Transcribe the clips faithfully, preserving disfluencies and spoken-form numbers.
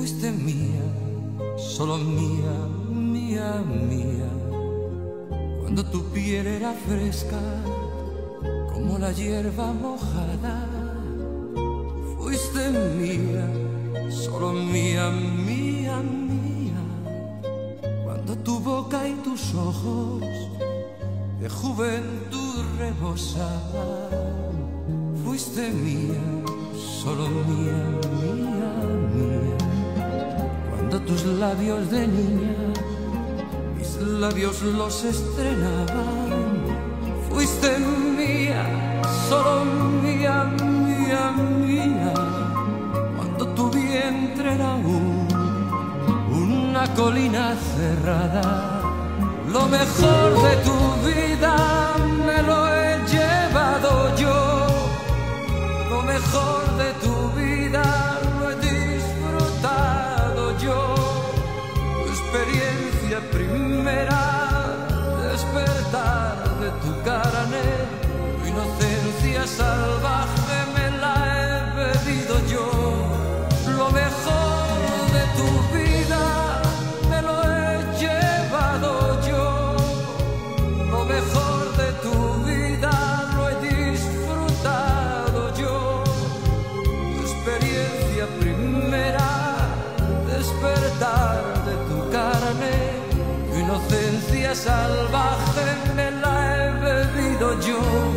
fuiste mía, solo mía, mía, mía. Cuando tu piel era fresca como la hierba mojada, fuiste mía, solo mía, mía, mía. Cuando tu boca y tus ojos de juventud rebosaban, fuiste mía, solo mía, mía, mía. Cuando tus labios de niña mis labios los estrenaban, fuiste mía, solo mía, mía, mía. Cuando tu vientre era un, una colina cerrada, lo mejor de tu vida me lo he llevado yo. Lo mejor de tu vida lo he disfrutado yo. Tu experiencia primera, despertar de tu carne, tu inocencia salvaje me la he bebido yo. Lo mejor de tu vida me lo he llevado yo. Lo mejor de tu vida lo he disfrutado yo. Tu experiencia primera, despertar de tu carne, tu inocencia salvaje me la he bebido yo,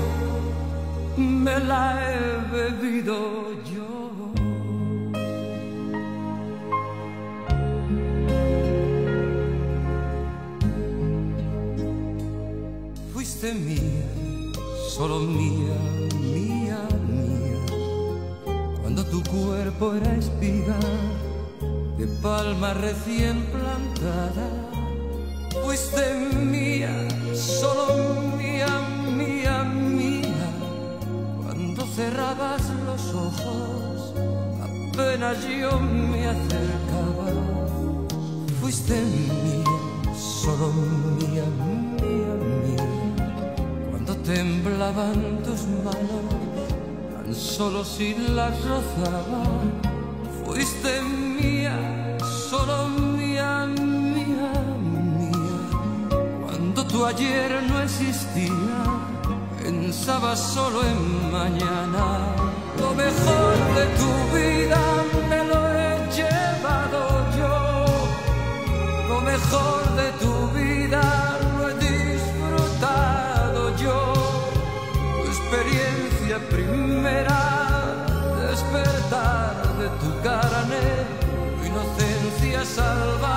me la he bebido yo. Fuiste mía, solo mía, mía, mía. Cuando tu cuerpo era espiga de palma recién plantada, fuiste mía, solo mía, mía, mía. Cuando cerrabas los ojos, apenas yo me acercaba, fuiste mía, solo mía, mía, mía. Cuando temblaban tus manos, tan solo si las rozaba, fuiste mía, solo mía, mía, mía. Cuando tu ayer no existía, pensaba solo en mañana. Lo mejor de tu vida me lo he llevado yo. Lo mejor de tu vida lo he disfrutado yo. Tu experiencia primera, despertar de tu carne, tu inocencia salvaje